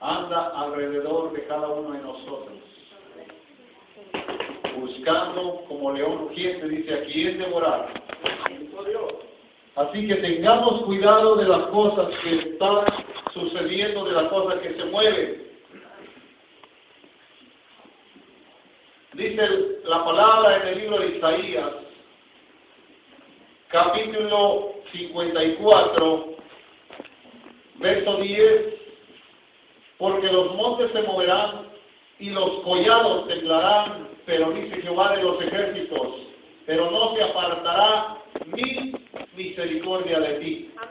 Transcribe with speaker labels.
Speaker 1: anda alrededor de cada uno de nosotros, buscando como león rugiente, dice, a quién devorar. Así que tengamos cuidado de las cosas que están sucediendo, de las cosas que se mueven. Dice la palabra en el libro de Isaías, capítulo 54, verso 10, porque los montes se moverán y los collados temblarán, pero dice Jehová de los ejércitos, pero no se apartará mi misericordia de ti.